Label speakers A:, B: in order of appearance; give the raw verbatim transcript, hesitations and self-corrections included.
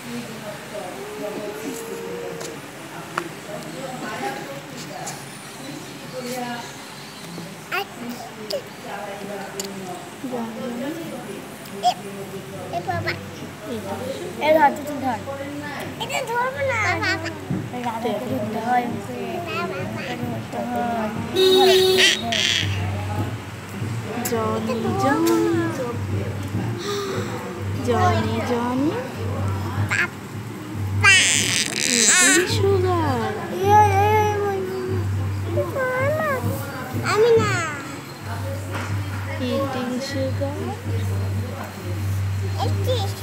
A: এ বাবা এ ধর তুই ধর এটা ধরব না রাধাকে ধরতে হয়
B: Johny Johny Johny Johny sugar
A: আমি না
B: ইটিং সুগার
A: এটি